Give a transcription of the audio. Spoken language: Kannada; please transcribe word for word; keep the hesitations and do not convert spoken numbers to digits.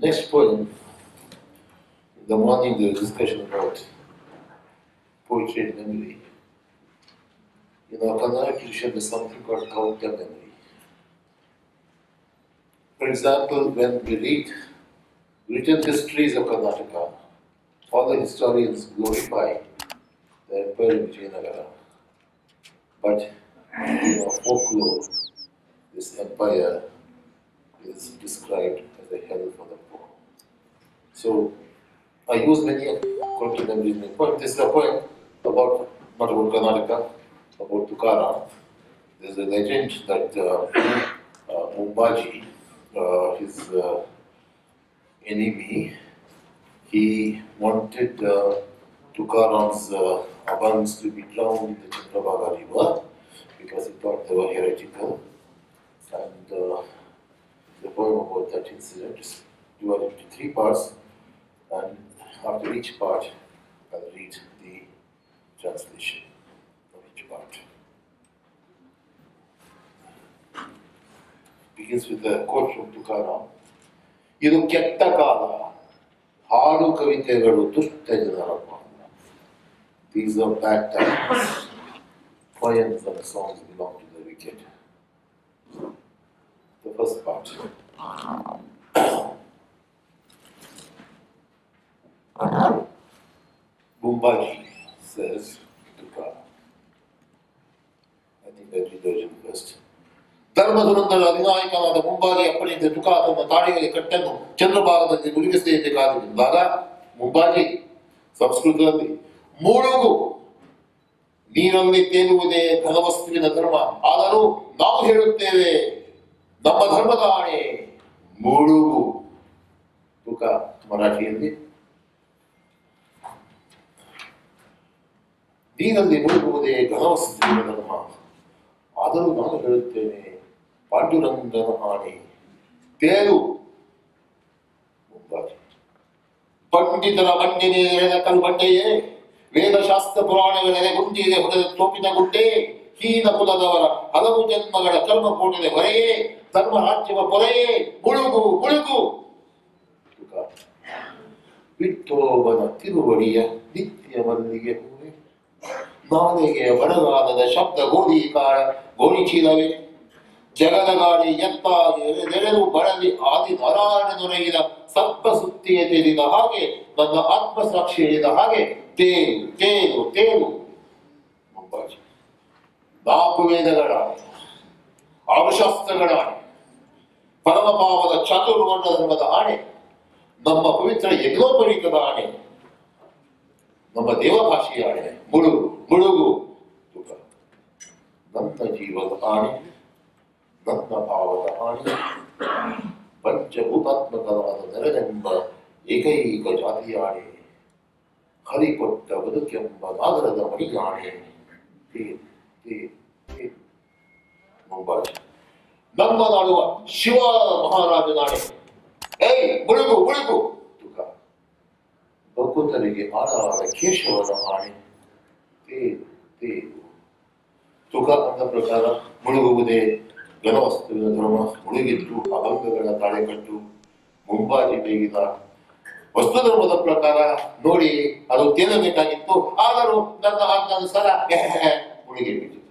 Next point, in the morning there was discussion about poetry and memory. In our Kannada tradition there's something called counter memory. For example, when we read written histories of Karnataka, all the historians glorify the Empire of Vijayanagara. But in our folklore, this empire is described as a hell for the poor. So, I use many counter memories in my point. This is a point about, not about Karnataka, about Tukaram. There's a legend that uh, uh, Mumbaji, uh, his uh, enemy, he wanted uh, Tukaram's uh, abans to be drowned in the Chandrabhaga river because he thought they were heretical. And uh, the poem about that incident is divided into three parts, and after each part, I'll read the translation of each part. It begins with the quote from Tukaram. Idu ketta kala, haadu kavitegalu dushta janara paana. These are bad times. Poems and songs belong to the wicked. The first part. Mumbaji says Tukaram. I think I read the version first. ಧರ್ಮದುರಂದರ ಅಧಿನಾಯಕನಾದ ಮುಂಬಾಗಿ ಅಪ್ಪಣೆಯಿಂದ ತುಕಾ ತನ್ನ ತಾಳಿಯಲ್ಲಿ ಕಟ್ಟನ್ನು ಚಂದ್ರಭಾಗದಲ್ಲಿ ಮುಳುಗಿಸದೆ ಕಾದುಕೊಂಡಾಗ ಮುಂಬಾಜಿ ಸಂಸ್ಕೃತದಲ್ಲಿ ಮುಳುಗು ನೀರಲ್ಲಿ ತೇಲುವುದೇ ಘನವಸ್ತುವಿನ ಧರ್ಮ, ಆದರೂ ನಾವು ಹೇಳುತ್ತೇವೆ ನಮ್ಮ ಧರ್ಮದ ಆಣೆ ಮುಳುಗು. ತುಕಾ ಮರಾಠಿಯಲ್ಲಿ ನೀರಲ್ಲಿ ಮುಳುಗುವುದೇ ಘನವಸ್ತುವಿನ ಧರ್ಮ, ಆದರೂ ನಾನು ಹೇಳುತ್ತೇನೆ ಪಾಂಡುರಂಗನ ಆಣೆ ತೇಲು. ಮುಂಬಾಜಿ ಪಂಡಿತರ ಬಂಡೆನೇ ಎಳೆದ ಕಲ್ಬಂಡೆಯೇ, ವೇದಶಾಸ್ತ್ರ ಪುರಾಣಗಳೆಡೆ ಗುಂಡಿಗೆ ಹೊಡೆದ ತೋಪಿನ ಗುಡ್ಡೆ, ಹೀನ ಕುಲದವರ ಹಲವು ಜನ್ಮಗಳ ಕರ್ಮ ಕೋಟೆದೆ ಹೊರೆಯೇ, ಧರ್ಮ ರಾಜ್ಯವ ಪೊರೆಯೇ, ಮುಳುಗು ಮುಳುಗು. ಬಿಟ್ಟೋಬನ ತಿರುವಡಿಯ ನಿತ್ಯ ಮಲ್ಲಿಗೆ ಹೂವೆ, ನಾಲೆಗೆ ಬರಗಾಲದ ಶಬ್ದ ಗೋಧಿ ಕಾಳ ಗೋಣಿ ಚೀಲವೇ, ಜಗದ ಗಾಳಿ ಎತ್ತಾಗಿ ನೆರೆದು ಬಳಲಿ ಆದಿ ನಾರಾಯಣನೊರಗಿದ ಸರ್ಪ ಸುತ್ತಿಗೆ ತೇಲಿದ ಹಾಗೆ, ನನ್ನ ಆತ್ಮಸಾಕ್ಷಿ ಹೇಳಿದ ಹಾಗೆ ತೇಲು ತೇಲು ತೇಲು. ಮುಂಬಾಜಿ ನಾಲ್ಕು ವೇದಗಳ ಆರು ಶಾಸ್ತ್ರಗಳ ಆಣೆ, ಪರಮಭಾವದ ಚಾತುರ್ವರ್ಣ ಧರ್ಮದ ಆಣೆ, ನಮ್ಮ ಪವಿತ್ರ ಯಜ್ಞೋಪವೀತದ ಆಣೆ, ನಮ್ಮ ದೇವಭಾಷೆಯ ಆಣೆ ಮುಳುಗು ಮುಳುಗು. ನನ್ನ ಜೀವದ ಆಣೆ, ನನ್ನ ಭಾವದ ಆಣೆ, ಪಂಚಭೂತಾತ್ಮಕವಾದ ನೆರನೆಂಬ ಏಕೈಕ ಜಾತಿಯ ಆಣೆ, ಹರಿಕೊಟ್ಟ ಬದುಕೆಂಬ ನಾಗರದ ಮಣಿಗಾಣೆ. ಮುಂಬಾಜಿ ನಮ್ಮ ನಾಡುವ ಶಿವ ಮಹಾರಾಜನಾಣೆ, ಏಯ್ ಮುಳುಗು ಮುಳುಗು. ತುಕ ಭಕ್ತರಿಗೆ ಆಧಾರ ಕೇಶವನ ಆಣೆ ತೇಲು ತೇಲು. ತುಕ ಅಂದ ಪ್ರಕಾರ ಮುಳುಗುವುದೇ ಘನವಸ್ತುವಿನ ಧರ್ಮ, ಮುಳುಗಿದ್ದು ಅಭಂಗಗಳ ತಾಳೆಕಟ್ಟು. ಮುಂಬಾಜಿ ಬೇಗಿದ ವಸ್ತು ಧರ್ಮದ ಪ್ರಕಾರ ನೋಡಿ ಅದು ತೇಲಬೇಕಾಗಿತ್ತು, ಆದರೂ ನನ್ನ ಆಜ್ಞಾನುಸಾರ ಮುಳುಗಿ ಬಿಟ್ಟಿತು.